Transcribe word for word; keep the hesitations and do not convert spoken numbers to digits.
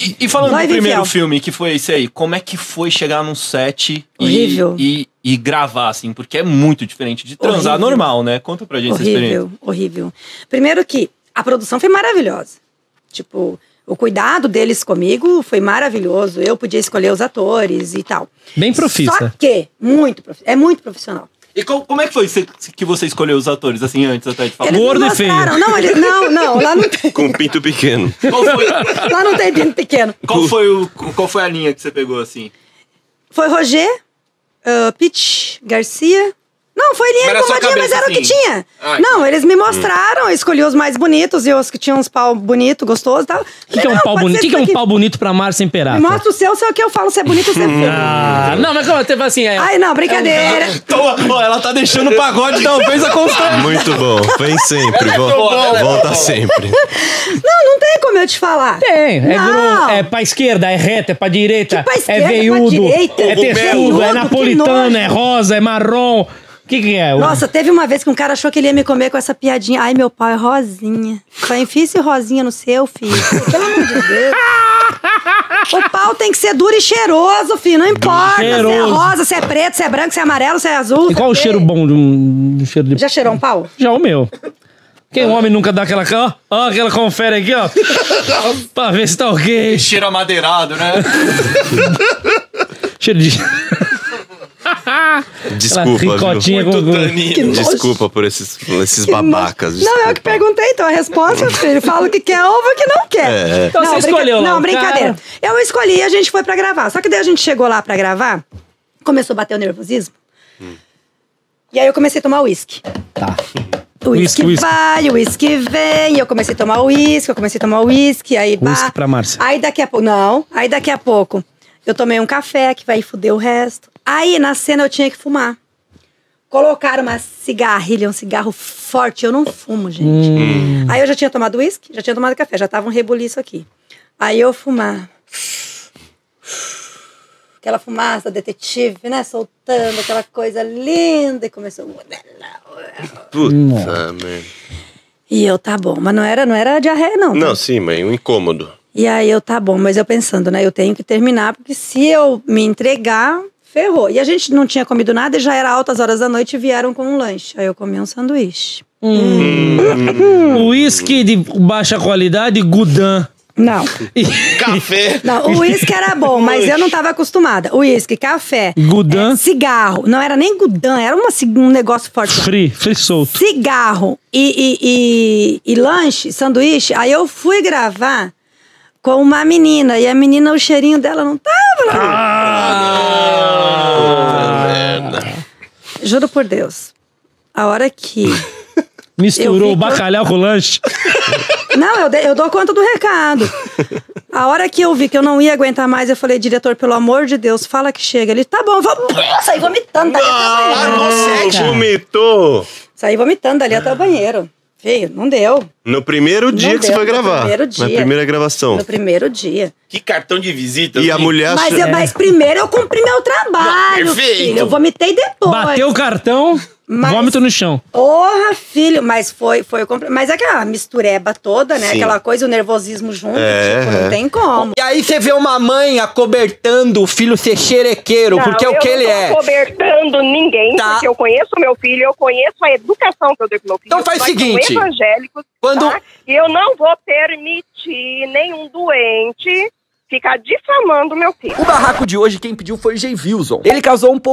E, e falando do primeiro filme, que foi esse aí, como é que foi chegar num set Horrível. E, e, e gravar, assim? Porque é muito diferente de transar horrível. Normal, né? Conta pra gente horrível, essa experiência. Horrível, horrível. Primeiro que a produção foi maravilhosa. Tipo, o cuidado deles comigo foi maravilhoso. Eu podia escolher os atores e tal. Bem profissa. Só que, muito, é muito profissional. E como, como é que foi que você escolheu os atores, assim, antes até de falar? Eles Gordo e feio. Não, eles, não, não, lá não tem. Com pinto pequeno. Qual foi, lá não tem pinto pequeno. Qual foi, o, qual foi a linha que você pegou, assim? Foi Roger, uh, Pete Garcia. Não, foi linha de comadinha, mas era assim. O que tinha. Ai, não, eles me mostraram, hum. eu escolhi os mais bonitos e os que tinham uns pau bonito, gostoso e tal. O que, que é um pau bonito? O que, que é um pau bonito pra Márcia Imperato? Me mostra o seu, se é o que eu falo, se é bonito ou se é feio. Ah, não, mas como teve assim... É, Ai, não, brincadeira. É, então, ela tá deixando o pagode talvez a constante. Muito bom, vem sempre, é volta, bom, volta é sempre. Não, não tem como eu te falar. Tem, é, gru, é pra esquerda, é reta, é pra direita, pra esquerda, é veiudo, é, pra é texudo, é napolitano, é rosa, é marrom... O que, que é? Nossa, teve uma vez que um cara achou que ele ia me comer com essa piadinha. Ai, meu pau é rosinha. Só enfia esse rosinha no seu, filho. Pelo amor de Deus. O pau tem que ser duro e cheiroso, filho. Não importa cheiroso. Se é rosa, se é preto, se é branco, se é amarelo, se é azul. E qual o cheiro bom de um, de um cheiro de... Já cheirou um pau? Já o meu. Quem homem nunca dá aquela... Ó, ó, aquela confere aqui, ó. Pra ver se tá ok. Cheiro amadeirado, né? Cheiro de... Desculpa, ricotinha viu? Com... Desculpa por esses, esses babacas. Desculpa. Não, eu que perguntei, então a resposta, filho. Fala o que quer ou o que não quer. É. Então não, você escolheu lá. Não, brincadeira. Cara. Eu escolhi e a gente foi pra gravar. Só que daí a gente chegou lá pra gravar, começou a bater o nervosismo. Hum. E aí eu comecei a tomar uísque. Tá. O uísque vai, o uísque vem. Eu comecei a tomar uísque, eu comecei a tomar uísque. Aí, uísque pra Márcia. Aí daqui a pouco. Não, aí daqui a pouco eu tomei um café que vai foder o resto. Aí, na cena, eu tinha que fumar. Colocaram uma cigarrilha, um cigarro forte. Eu não fumo, gente. Hum. Aí eu já tinha tomado uísque, já tinha tomado café. Já tava um rebuliço aqui. Aí eu fumar. Aquela fumaça detetive, né? Soltando aquela coisa linda. E começou... Puta merda. E eu, tá bom. Mas não era, não era diarreia, não. Não, tá? sim, mas um incômodo. E aí eu, tá bom. Mas eu pensando, né? Eu tenho que terminar. Porque se eu me entregar... Ferrou. E a gente não tinha comido nada e já era altas horas da noite e vieram com um lanche. Aí eu comi um sanduíche. Hum. Uísque de baixa qualidade, Gudan. Não. Café. Não, o uísque era bom, mas eu não estava acostumada. Uísque, café. Gudan. É, cigarro. Não era nem Gudan, era uma, um negócio forte. Free, free solto. Cigarro e, e, e, e lanche, sanduíche. Aí eu fui gravar com uma menina. E a menina, o cheirinho dela não tava. Ah, merda. Juro por Deus. A hora que... Misturou o bacalhau eu... com o lanche? Não, eu, de, eu dou conta do recado. A hora que eu vi que eu não ia aguentar mais, eu falei, diretor, pelo amor de Deus, fala que chega. Ele, tá bom, vou sair vomitando dali até o banheiro. Nossa, vomitou. Saí vomitando dali até o banheiro. Feio, não deu. No primeiro dia não que deu, você foi gravar. No primeiro dia. Na primeira gravação. No primeiro dia. Que cartão de visita. E assim? A mulher... Mas, eu, mas primeiro eu cumpri meu trabalho, não, perfeito. Filho. Eu vomitei depois. Bateu o cartão, mas, vômito no chão. Porra, filho. Mas foi... foi mas é aquela mistureba toda, né? Sim. Aquela coisa, o nervosismo junto. É, tipo, é. Não tem como. E aí você vê uma mãe acobertando o filho ser xerequeiro, não, porque é o que ele é. Eu não tô acobertando ninguém, tá. Porque eu conheço o meu filho, eu conheço a educação que eu dei pro meu filho. Então faz o seguinte. Evangélicos, quando... tá? E eu não vou permitir nenhum doente ficar difamando meu filho. O barraco de hoje, quem pediu foi Jay Wilson. Ele causou um pouco